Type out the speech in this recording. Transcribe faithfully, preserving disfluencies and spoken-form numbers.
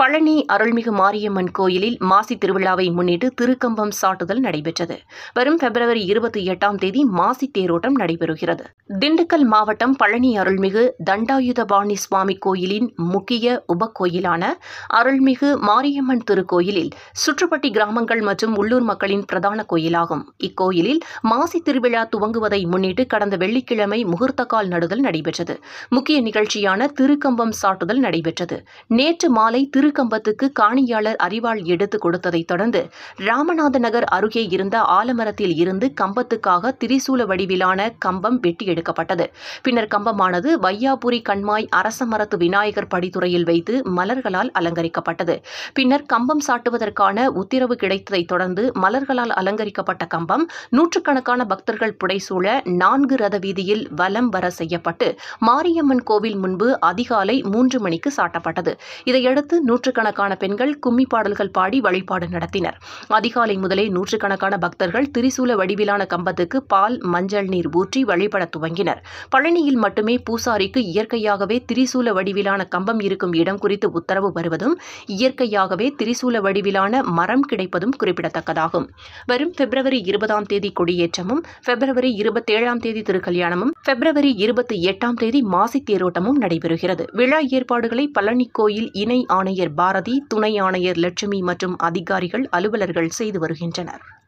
பழனி அருள்மிகு மாரியம்மன் கோயிலில் மாசி திருவிழாவை முன்னிட்டு திருக்கம்பம் சாட்டுதல் நடைபெற்றது. வரும் பிப்ரவரி இருபத்தி எட்டாம் தேதி மாசி தேரோட்டம் நடைபெறுகிறது. திண்டுக்கல் மாவட்டம் பழனி அருள்மிகு தண்டாயுதபாணி சுவாமி கோயிலின் முக்கிய உபகோயிலான அருள்மிகு மாரியம்மன் திருக்கோயிலில் சுற்றுப்பட்டி கிராமங்கள் மற்றும் உள்ளூர் மக்களின் பிரதான கோயிலாகும். இக்கோயிலில் மாசி திருவிழா துவங்குவதை முன்னிட்டு கடந்த வெள்ளிக்கிழமை முகூர்த்தக்கால் நடுதல் நடைபெற்றது. முக்கிய நிகழ்ச்சியான திருக்கம்பம் சாட்டுதல் நடைபெற்றது. நேற்று மாலை திருக்கம்பத்துக்கு காணியாளர் அரிவாள் எடுத்து கொடுத்ததைத் தொடர்ந்து ராமநாத நகர் அருகே இருந்த ஆலமரத்தில் இருந்து கம்பத்துக்காக திரிசூல வடிவிலான கம்பம் வெட்டி எடுக்கப்பட்டது. பின்னர் கம்பமானது வையாபுரி கண்மாய் அரசமரத்து விநாயகர் படித்துறையில் வைத்து மலர்களால் அலங்கரிக்கப்பட்டது. பின்னர் கம்பம் சாட்டுவதற்கான உத்தரவு கிடைத்ததைத் தொடர்ந்து மலர்களால் அலங்கரிக்கப்பட்ட கம்பம் நூற்றுக்கணக்கான பக்தர்கள் புடைசூழ நான்கு ரத வீதியில் வலம் வர செய்யப்பட்டு மாரியம்மன் கோவில் முன்பு அதிகாலை மூன்று மணிக்கு சாட்டப்பட்டது. இதையடுத்து நூற்றுக்கணக்கான பெண்கள் கும்மி பாடல்கள் பாடி வழிபாடு நடத்தினர். அதிகாலை முதலே நூற்றுக்கணக்கான பக்தர்கள் திரிசூல வடிவிலான கம்பத்துக்கு பால் மஞ்சள் நீர் ஊற்றி வழிபட துவங்கினர். பழனியில் மட்டுமே பூசாரிக்கு இயற்கையாகவே திரிசூல வடிவிலான கம்பம் இருக்கும் இடம் குறித்து உத்தரவு வருவதும் இயற்கையாகவே திரிசூல வடிவிலான மரம் கிடைப்பதும் குறிப்பிடத்தக்கதாகும். வரும் பிப்ரவரி இருபதாம் தேதி கொடியேற்றமும், பிப்ரவரி இருபத்தேழாம் தேதி திருக்கல்யாணமும், பிப்ரவரி இருபத்தி எட்டாம் தேதி மாசி தேரோட்டமும் நடைபெறுகிறது. விழா ஏற்பாடுகளை பழனி கோயில் இணை ஆணையர் பாரதி, துணை ஆணையர் லட்சுமி மற்றும் அதிகாரிகள் அலுவலர்கள் செய்து வருகின்றனர்.